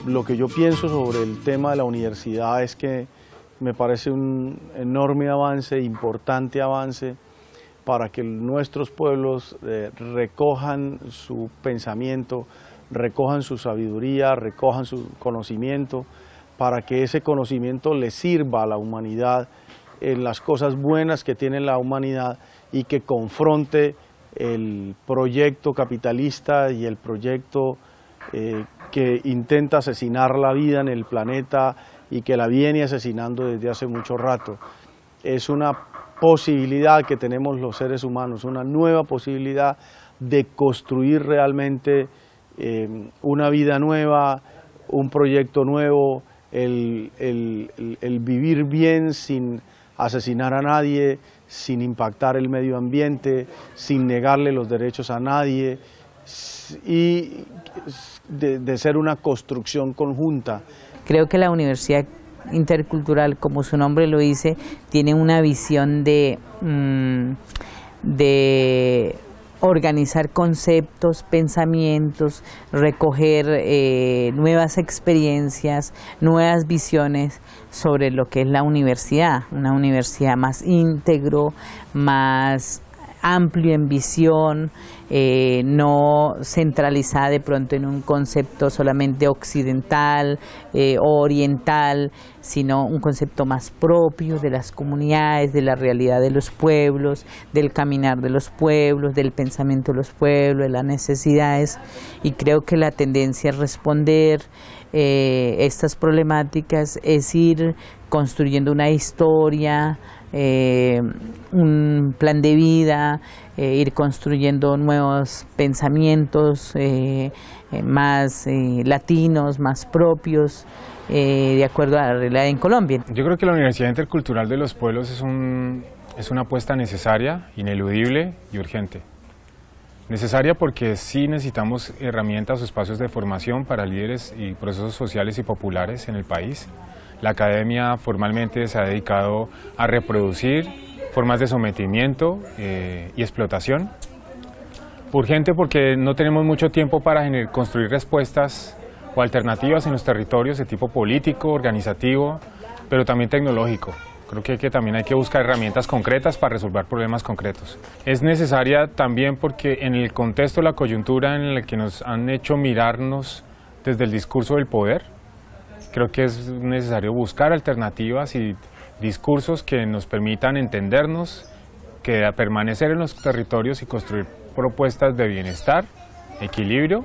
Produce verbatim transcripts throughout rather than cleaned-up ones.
lo que yo pienso sobre el tema de la universidad es que me parece un enorme avance, importante avance, para que nuestros pueblos eh, recojan su pensamiento, recojan su sabiduría, recojan su conocimiento, para que ese conocimiento le sirva a la humanidad en las cosas buenas que tiene la humanidad y que confronte el proyecto capitalista y el proyecto eh, que intenta asesinar la vida en el planeta y que la viene asesinando desde hace mucho rato. Es una posibilidad que tenemos los seres humanos, una nueva posibilidad de construir realmente eh, una vida nueva, un proyecto nuevo, el, el, el, el vivir bien sin asesinar a nadie, sin impactar el medio ambiente, sin negarle los derechos a nadie y de, de ser una construcción conjunta. Creo que la Universidad Intercultural, como su nombre lo dice, tiene una visión de, mmm, de organizar conceptos, pensamientos, recoger eh, nuevas experiencias, nuevas visiones sobre lo que es la universidad, una universidad más íntegro, más amplio en visión, eh, no centralizada de pronto en un concepto solamente occidental eh, o oriental, sino un concepto más propio de las comunidades, de la realidad de los pueblos, del caminar de los pueblos, del pensamiento de los pueblos, de las necesidades, y creo que la tendencia es responder eh, estas problemáticas, es ir construyendo una historia, Eh, un plan de vida, eh, ir construyendo nuevos pensamientos eh, eh, más eh, latinos, más propios, eh, de acuerdo a la realidad en Colombia. Yo creo que la Universidad Intercultural de los Pueblos es, un, es una apuesta necesaria, ineludible y urgente. Necesaria porque sí necesitamos herramientas o espacios de formación para líderes y procesos sociales y populares en el país. La academia formalmente se ha dedicado a reproducir formas de sometimiento eh, y explotación. Urgente porque no tenemos mucho tiempo para construir respuestas o alternativas en los territorios de tipo político, organizativo, pero también tecnológico. Creo que, que también hay que buscar herramientas concretas para resolver problemas concretos. Es necesaria también porque en el contexto, la coyuntura en la que nos han hecho mirarnos desde el discurso del poder, creo que es necesario buscar alternativas y discursos que nos permitan entendernos, que a permanecer en los territorios y construir propuestas de bienestar, equilibrio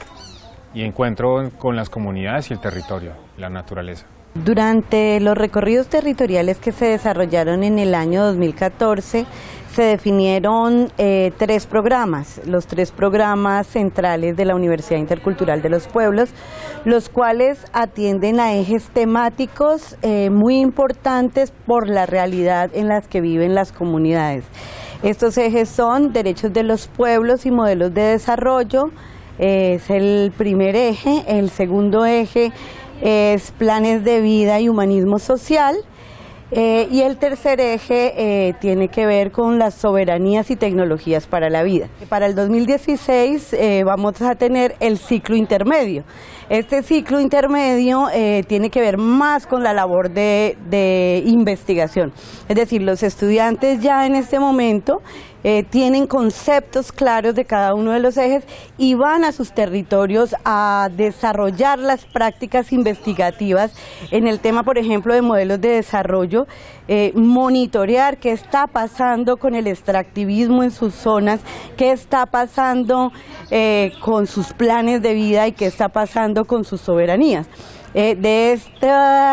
y encuentro con las comunidades y el territorio, la naturaleza. Durante los recorridos territoriales que se desarrollaron en el año dos mil catorce, se definieron eh, tres programas, los tres programas centrales de la Universidad Intercultural de los Pueblos, los cuales atienden a ejes temáticos eh, muy importantes por la realidad en las que viven las comunidades. Estos ejes son derechos de los pueblos y modelos de desarrollo, eh, es el primer eje. El segundo eje es planes de vida y humanismo social. Eh, y el tercer eje eh, tiene que ver con las soberanías y tecnologías para la vida. Para el dos mil dieciséis eh, vamos a tener el ciclo intermedio. Este ciclo intermedio eh, tiene que ver más con la labor de, de investigación. Es decir, los estudiantes ya en este momento eh, tienen conceptos claros de cada uno de los ejes y van a sus territorios a desarrollar las prácticas investigativas en el tema, por ejemplo, de modelos de desarrollo, eh, monitorear qué está pasando con el extractivismo en sus zonas, qué está pasando eh, con sus planes de vida y qué está pasando con sus soberanías. Eh, de este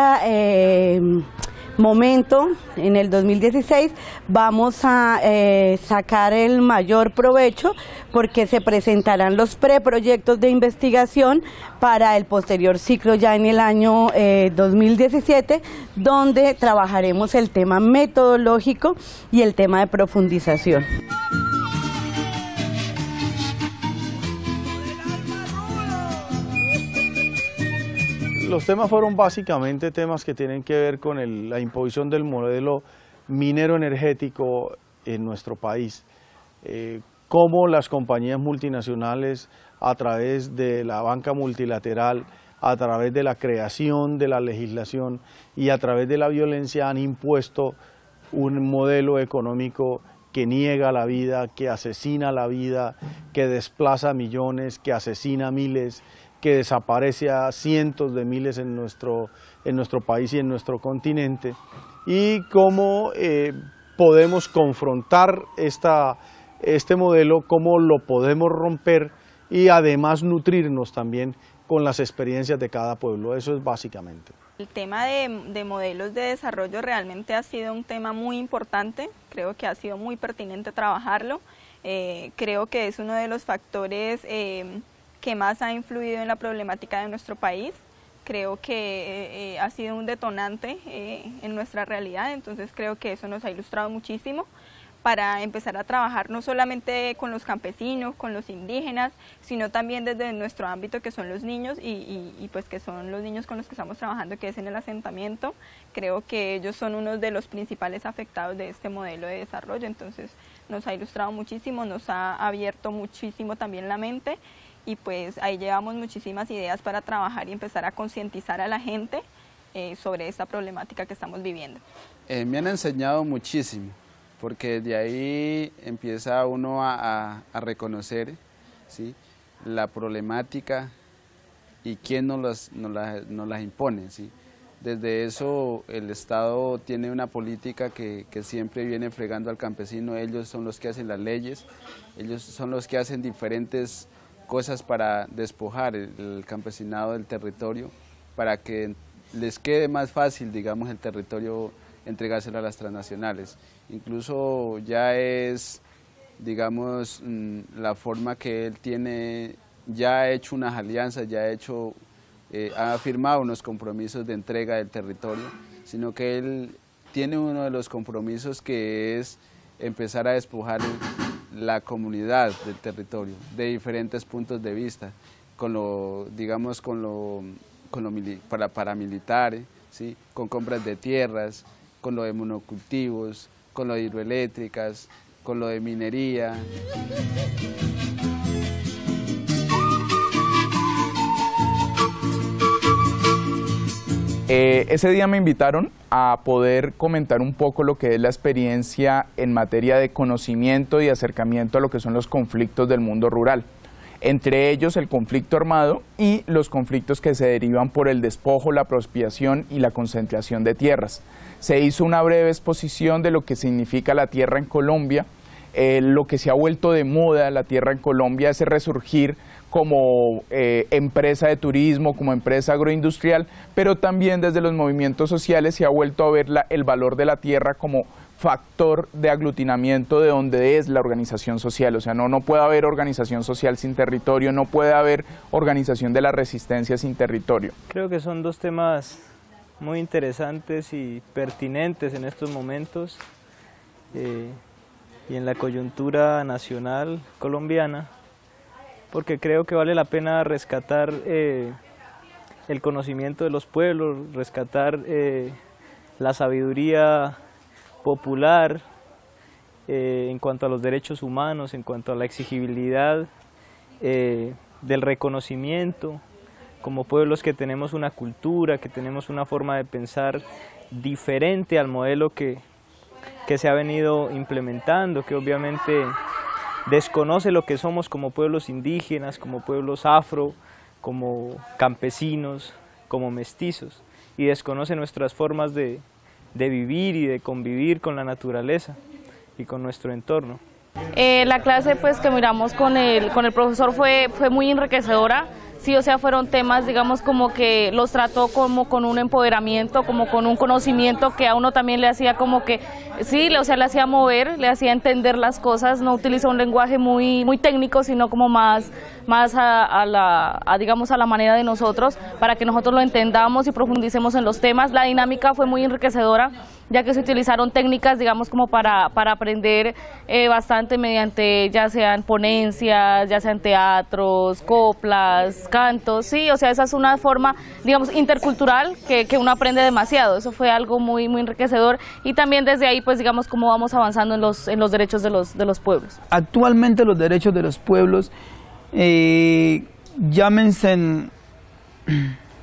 eh, momento, en el dos mil dieciséis, vamos a eh, sacar el mayor provecho porque se presentarán los preproyectos de investigación para el posterior ciclo ya en el año eh, dos mil diecisiete, donde trabajaremos el tema metodológico y el tema de profundización. Los temas fueron básicamente temas que tienen que ver con el, la imposición del modelo minero energético en nuestro país. Eh, cómo las compañías multinacionales a través de la banca multilateral a través de la creación de la legislación y a través de la violencia han impuesto un modelo económico que niega la vida, que asesina la vida, que desplaza a millones, que asesina a miles, que desaparece a cientos de miles en nuestro, en nuestro país y en nuestro continente, y cómo eh, podemos confrontar esta, este modelo, cómo lo podemos romper y además nutrirnos también con las experiencias de cada pueblo. Eso es básicamente. El tema de, de modelos de desarrollo realmente ha sido un tema muy importante, creo que ha sido muy pertinente trabajarlo, eh, creo que es uno de los factores eh, que más ha influido en la problemática de nuestro país, creo que eh, ha sido un detonante eh, en nuestra realidad, entonces creo que eso nos ha ilustrado muchísimo para empezar a trabajar no solamente con los campesinos, con los indígenas, sino también desde nuestro ámbito que son los niños y, y, y pues que son los niños con los que estamos trabajando, que es en el asentamiento. Creo que ellos son uno de los principales afectados de este modelo de desarrollo, entonces nos ha ilustrado muchísimo, nos ha abierto muchísimo también la mente y pues ahí llevamos muchísimas ideas para trabajar y empezar a concientizar a la gente eh, sobre esta problemática que estamos viviendo. Eh, me han enseñado muchísimo, porque de ahí empieza uno a, a, a reconocer, ¿sí?, la problemática y quién nos las, nos las, nos las impone, ¿sí? Desde eso el Estado tiene una política que, que siempre viene fregando al campesino, ellos son los que hacen las leyes, ellos son los que hacen diferentes cosas para despojar el, el campesinado del territorio, para que les quede más fácil, digamos, el territorio entregárselo a las transnacionales. Incluso ya es, digamos, la forma que él tiene, ya ha hecho unas alianzas, ya ha hecho, eh, ha firmado unos compromisos de entrega del territorio, sino que él tiene uno de los compromisos que es empezar a despojar la comunidad del territorio de diferentes puntos de vista, con lo, digamos, con lo, con lo para paramilitares, ¿sí?, con compras de tierras, con lo de monocultivos, con lo de hidroeléctricas, con lo de minería. Eh, ese día me invitaron a poder comentar un poco lo que es la experiencia en materia de conocimiento y acercamiento a lo que son los conflictos del mundo rural. Entre ellos el conflicto armado y los conflictos que se derivan por el despojo, la apropiación y la concentración de tierras. Se hizo una breve exposición de lo que significa la tierra en Colombia, eh, lo que se ha vuelto de moda la tierra en Colombia, ese resurgir como eh, empresa de turismo, como empresa agroindustrial, pero también desde los movimientos sociales se ha vuelto a ver la, el valor de la tierra como factor de aglutinamiento de donde es la organización social. O sea, no, no puede haber organización social sin territorio, no puede haber organización de la resistencia sin territorio. Creo que son dos temas muy interesantes y pertinentes en estos momentos eh, y en la coyuntura nacional colombiana, porque creo que vale la pena rescatar eh, el conocimiento de los pueblos, rescatar eh, la sabiduría popular eh, en cuanto a los derechos humanos, en cuanto a la exigibilidad eh, del reconocimiento como pueblos que tenemos una cultura, que tenemos una forma de pensar diferente al modelo que, que se ha venido implementando, que obviamente desconoce lo que somos como pueblos indígenas, como pueblos afro, como campesinos, como mestizos, y desconoce nuestras formas de, de vivir y de convivir con la naturaleza y con nuestro entorno. Eh, la clase pues que miramos con el, con el profesor fue, fue muy enriquecedora. Sí, o sea, fueron temas, digamos, como que los trató como con un empoderamiento, como con un conocimiento que a uno también le hacía como que, sí, o sea, le hacía mover, le hacía entender las cosas, no utilizó un lenguaje muy, muy técnico, sino como más, más a, a la, a, digamos, a la manera de nosotros, para que nosotros lo entendamos y profundicemos en los temas. La dinámica fue muy enriquecedora, ya que se utilizaron técnicas, digamos, como para, para aprender eh, bastante mediante, ya sean ponencias, ya sean teatros, coplas, cantos, sí, o sea, esa es una forma, digamos, intercultural que, que uno aprende demasiado. Eso fue algo muy, muy enriquecedor, y también desde ahí, pues, digamos, cómo vamos avanzando en los, en los derechos de los, de los pueblos. Actualmente los derechos de los pueblos, eh, llámense en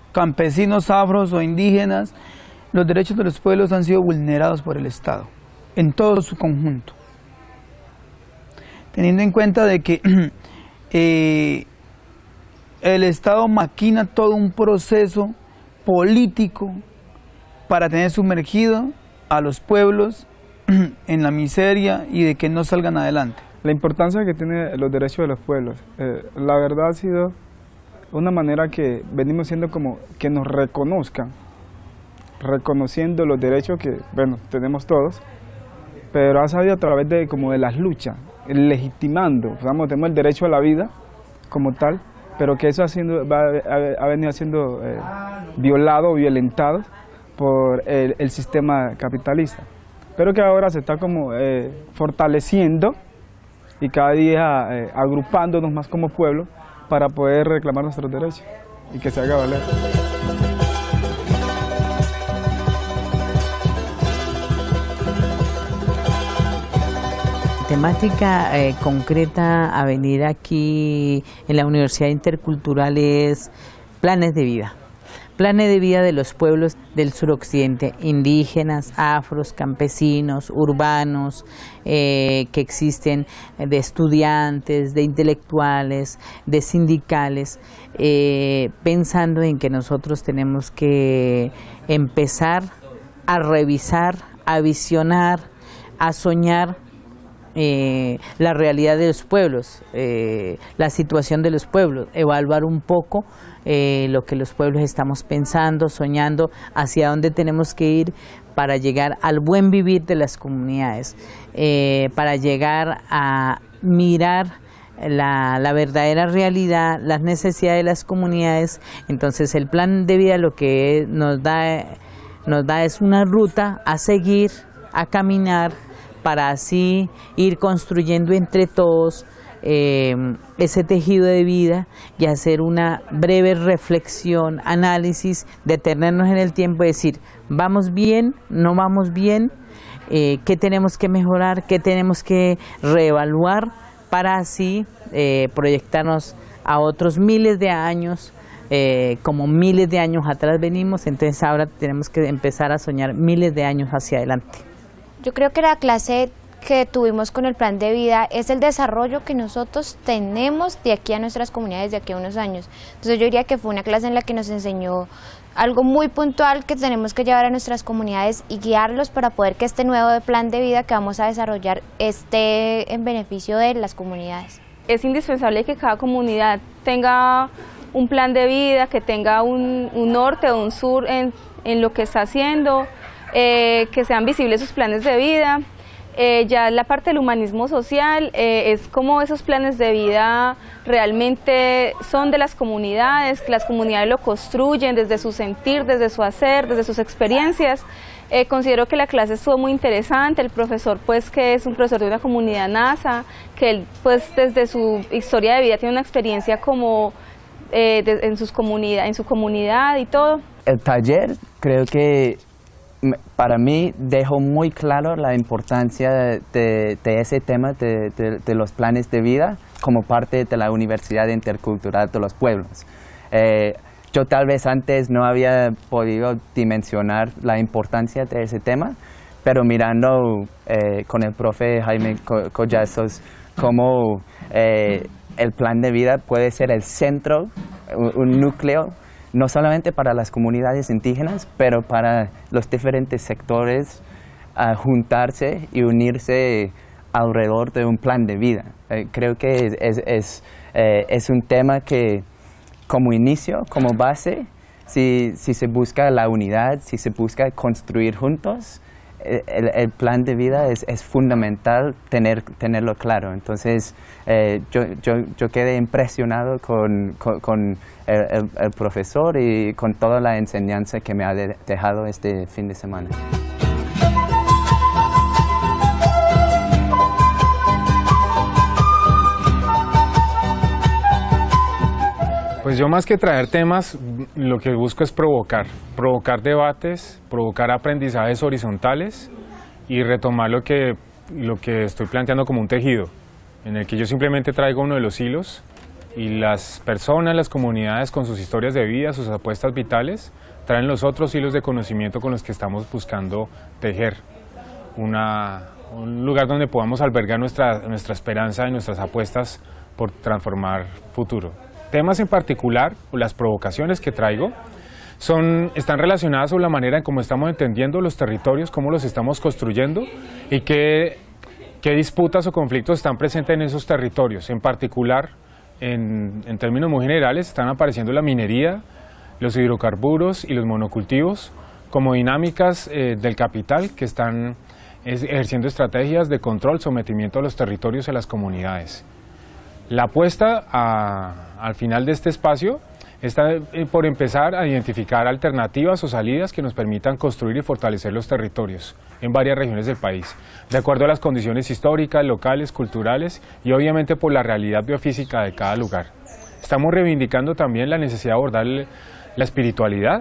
campesinos, afros o indígenas, los derechos de los pueblos han sido vulnerados por el Estado, en todo su conjunto. Teniendo en cuenta de que eh, el Estado maquina todo un proceso político para tener sumergido a los pueblos en la miseria y de que no salgan adelante. La importancia que tienen los derechos de los pueblos, eh, la verdad ha sido una manera que venimos siendo como que nos reconozcan, reconociendo los derechos que, bueno, tenemos todos, pero ha sabido a través de como de las luchas, legitimando, digamos, tenemos el derecho a la vida como tal, pero que eso ha, sido, va, ha, ha venido siendo eh, violado o violentado por el, el sistema capitalista, pero que ahora se está como eh, fortaleciendo y cada día eh, agrupándonos más como pueblo para poder reclamar nuestros derechos y que se haga valer. Temática eh, concreta a venir aquí en la Universidad Intercultural es planes de vida. Planes de vida de los pueblos del suroccidente, indígenas, afros, campesinos, urbanos, eh, que existen de estudiantes, de intelectuales, de sindicales, eh, pensando en que nosotros tenemos que empezar a revisar, a visionar, a soñar Eh, la realidad de los pueblos, eh, la situación de los pueblos, evaluar un poco eh, lo que los pueblos estamos pensando, soñando, hacia dónde tenemos que ir para llegar al buen vivir de las comunidades, eh, para llegar a mirar la, la verdadera realidad, las necesidades de las comunidades. Entonces el plan de vida lo que nos da, nos da es una ruta a seguir, a caminar, para así ir construyendo entre todos eh, ese tejido de vida y hacer una breve reflexión, análisis, detenernos en el tiempo y decir, ¿vamos bien? ¿No vamos bien? Eh, ¿Qué tenemos que mejorar? ¿Qué tenemos que reevaluar? Para así eh, proyectarnos a otros miles de años, eh, como miles de años atrás venimos, entonces ahora tenemos que empezar a soñar miles de años hacia adelante. Yo creo que la clase que tuvimos con el plan de vida es el desarrollo que nosotros tenemos de aquí a nuestras comunidades de aquí a unos años. Entonces yo diría que fue una clase en la que nos enseñó algo muy puntual que tenemos que llevar a nuestras comunidades y guiarlos para poder que este nuevo plan de vida que vamos a desarrollar esté en beneficio de las comunidades. Es indispensable que cada comunidad tenga un plan de vida, que tenga un, un norte o un sur en, en lo que está haciendo, Eh, que sean visibles sus planes de vida. Eh, ya la parte del humanismo social eh, es como esos planes de vida realmente son de las comunidades, que las comunidades lo construyen desde su sentir, desde su hacer, desde sus experiencias. Eh, considero que la clase estuvo muy interesante, el profesor pues que es un profesor de una comunidad NASA, que él pues desde su historia de vida tiene una experiencia como eh, de, en, sus comunidad, en su comunidad y todo. El taller creo que para mí dejó muy claro la importancia de, de ese tema de, de, de los planes de vida como parte de la Universidad Intercultural de los Pueblos. Eh, yo tal vez antes no había podido dimensionar la importancia de ese tema, pero mirando eh, con el profe Jaime Collazos cómo eh, el plan de vida puede ser el centro, un, un núcleo, no solamente para las comunidades indígenas, pero para los diferentes sectores, a juntarse y unirse alrededor de un plan de vida. Eh, creo que es, es, es, eh, es un tema que como inicio, como base, si, si se busca la unidad, si se busca construir juntos, el, el plan de vida es, es fundamental tener, tenerlo claro. Entonces eh, yo, yo, yo quedé impresionado con, con, con el, el, el profesor y con toda la enseñanza que me ha de, dejado este fin de semana. Pues yo más que traer temas, lo que busco es provocar, provocar debates, provocar aprendizajes horizontales y retomar lo que, lo que estoy planteando como un tejido, en el que yo simplemente traigo uno de los hilos y las personas, las comunidades con sus historias de vida, sus apuestas vitales, traen los otros hilos de conocimiento con los que estamos buscando tejer una, un lugar donde podamos albergar nuestra, nuestra esperanza y nuestras apuestas por transformar futuro. Temas en particular, o las provocaciones que traigo, son, están relacionadas con la manera en cómo estamos entendiendo los territorios, cómo los estamos construyendo y qué, qué disputas o conflictos están presentes en esos territorios. En particular, en, en términos muy generales, están apareciendo la minería, los hidrocarburos y los monocultivos como dinámicas eh, del capital que están ejerciendo estrategias de control, sometimiento a los territorios y a las comunidades. La apuesta a, al final de este espacio está por empezar a identificar alternativas o salidas que nos permitan construir y fortalecer los territorios en varias regiones del país, de acuerdo a las condiciones históricas, locales, culturales y obviamente por la realidad biofísica de cada lugar. Estamos reivindicando también la necesidad de abordar la espiritualidad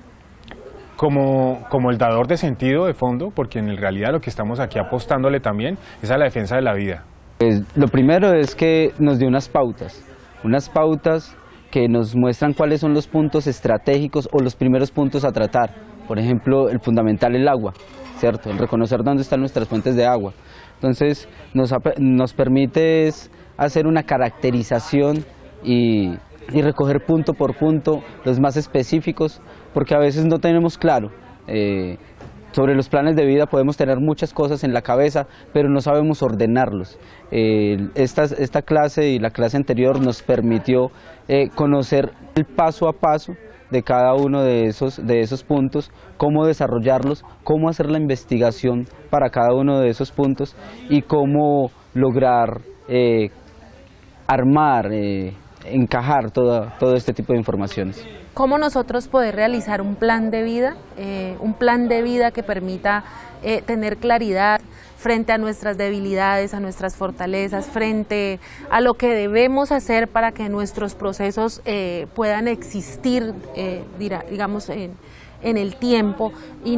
como, como el dador de sentido de fondo, porque en realidad lo que estamos aquí apostándole también es a la defensa de la vida. Pues, lo primero es que nos dio unas pautas, unas pautas que nos muestran cuáles son los puntos estratégicos o los primeros puntos a tratar. Por ejemplo, el fundamental, el agua, ¿cierto? El reconocer dónde están nuestras fuentes de agua. Entonces, nos, nos permite hacer una caracterización y, y recoger punto por punto los más específicos, porque a veces no tenemos claro. Eh, Sobre los planes de vida podemos tener muchas cosas en la cabeza, pero no sabemos ordenarlos. Eh, esta, esta clase y la clase anterior nos permitió eh, conocer el paso a paso de cada uno de esos, de esos puntos, cómo desarrollarlos, cómo hacer la investigación para cada uno de esos puntos y cómo lograr eh, armar, eh, encajar toda, todo este tipo de informaciones. ¿Cómo nosotros poder realizar un plan de vida, eh, un plan de vida que permita eh, tener claridad frente a nuestras debilidades, a nuestras fortalezas, frente a lo que debemos hacer para que nuestros procesos eh, puedan existir, eh, digamos, en, en el tiempo y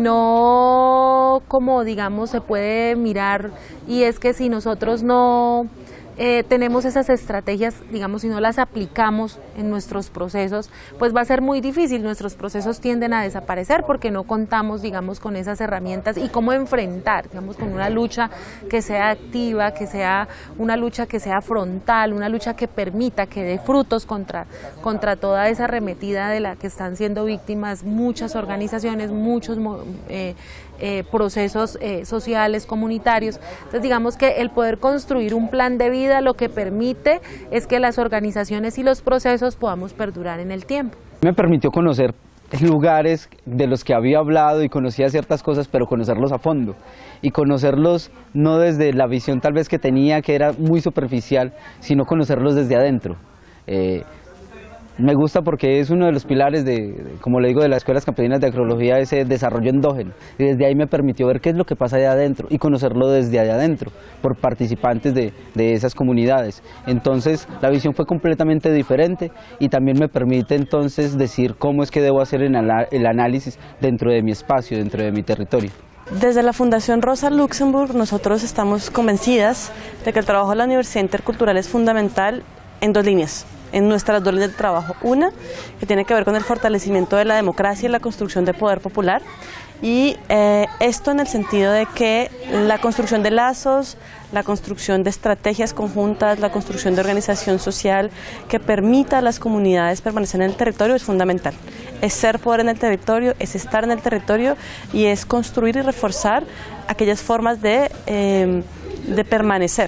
no como, digamos, se puede mirar y es que si nosotros no... Eh, tenemos esas estrategias, digamos, si no las aplicamos en nuestros procesos, pues va a ser muy difícil, nuestros procesos tienden a desaparecer porque no contamos, digamos, con esas herramientas y cómo enfrentar, digamos, con una lucha que sea activa, que sea una lucha que sea frontal, una lucha que permita, que dé frutos contra, contra toda esa arremetida de la que están siendo víctimas muchas organizaciones, muchos eh, eh, procesos eh, sociales, comunitarios. Entonces, digamos que el poder construir un plan de vida lo que permite es que las organizaciones y los procesos podamos perdurar en el tiempo. Me permitió conocer lugares de los que había hablado y conocía ciertas cosas, pero conocerlos a fondo y conocerlos no desde la visión tal vez que tenía, que era muy superficial, sino conocerlos desde adentro. Eh, Me gusta porque es uno de los pilares, de, de, como le digo, de las escuelas campesinas de agroecología, ese desarrollo endógeno. Y desde ahí me permitió ver qué es lo que pasa allá adentro y conocerlo desde allá adentro, por participantes de, de esas comunidades. Entonces, la visión fue completamente diferente y también me permite entonces decir cómo es que debo hacer el, el análisis dentro de mi espacio, dentro de mi territorio. Desde la Fundación Rosa Luxemburg, nosotros estamos convencidas de que el trabajo de la Universidad Intercultural es fundamental en dos líneas. En nuestras dos líneas de trabajo. Una, que tiene que ver con el fortalecimiento de la democracia y la construcción de poder popular. Y eh, esto en el sentido de que la construcción de lazos, la construcción de estrategias conjuntas, la construcción de organización social que permita a las comunidades permanecer en el territorio es fundamental. Es ser poder en el territorio, es estar en el territorio y es construir y reforzar aquellas formas de, eh, de permanecer.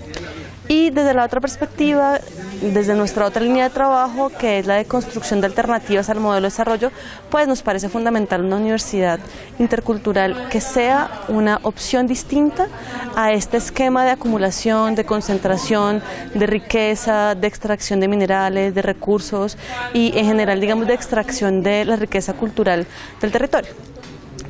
Y desde la otra perspectiva, desde nuestra otra línea de trabajo, que es la de construcción de alternativas al modelo de desarrollo, pues nos parece fundamental una universidad intercultural que sea una opción distinta a este esquema de acumulación, de concentración, de riqueza, de extracción de minerales, de recursos y en general, digamos, de extracción de la riqueza cultural del territorio.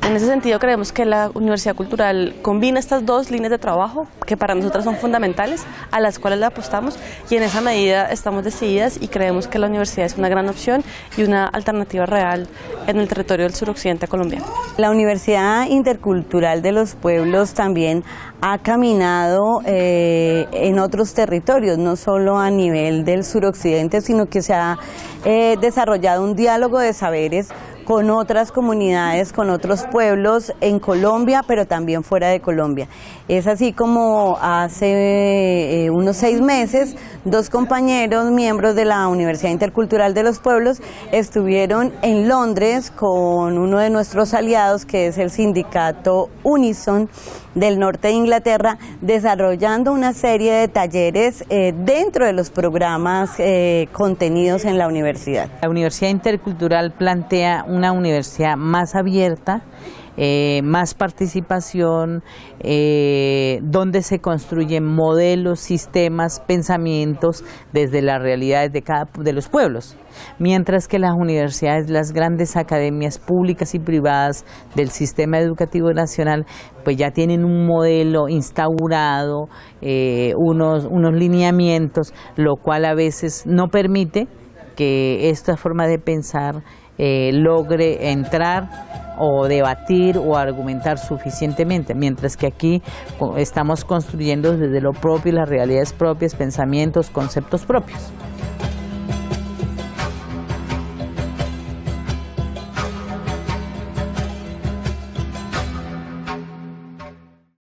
En ese sentido creemos que la Universidad Cultural combina estas dos líneas de trabajo que para nosotras son fundamentales, a las cuales le apostamos, y en esa medida estamos decididas y creemos que la universidad es una gran opción y una alternativa real en el territorio del suroccidente colombiano. La Universidad Intercultural de los Pueblos también ha caminado eh, en otros territorios, no solo a nivel del suroccidente, sino que se ha eh, desarrollado un diálogo de saberes con otras comunidades, con otros pueblos en Colombia, pero también fuera de Colombia. Es así como hace eh, unos seis meses, dos compañeros, miembros de la Universidad Intercultural de los Pueblos, estuvieron en Londres con uno de nuestros aliados, que es el sindicato Unison del norte de Inglaterra, desarrollando una serie de talleres eh, dentro de los programas eh, contenidos en la universidad. La Universidad Intercultural plantea una universidad más abierta, eh, más participación, eh, donde se construyen modelos, sistemas, pensamientos desde las realidades de cada de los pueblos, mientras que las universidades, las grandes academias públicas y privadas del sistema educativo nacional, pues ya tienen un modelo instaurado, eh, unos, unos lineamientos, lo cual a veces no permite que esta forma de pensar eh, logre entrar o debatir o argumentar suficientemente, mientras que aquí estamos construyendo desde lo propio, las realidades propias, pensamientos, conceptos propios.